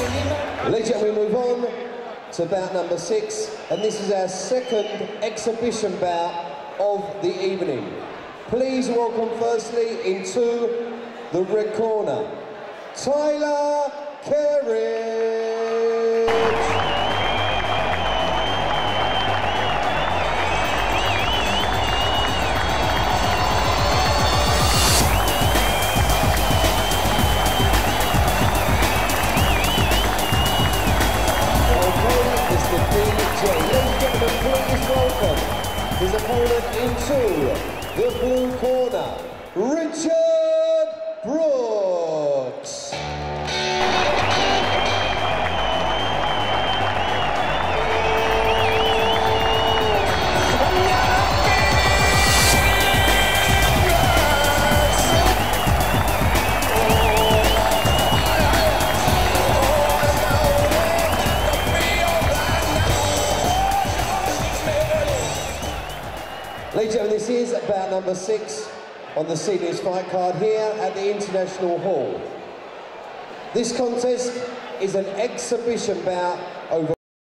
Ladies and gentlemen, we move on to bout number 6, and this is our second exhibition bout of the evening. Please welcome firstly into the red corner, Tyler KERRIDGE. Please welcome his opponent into the blue corner, Richard Brooks. Ladies and gentlemen, this is bout number 6 on the seniors fight card here at the International Hall. This contest is an exhibition bout over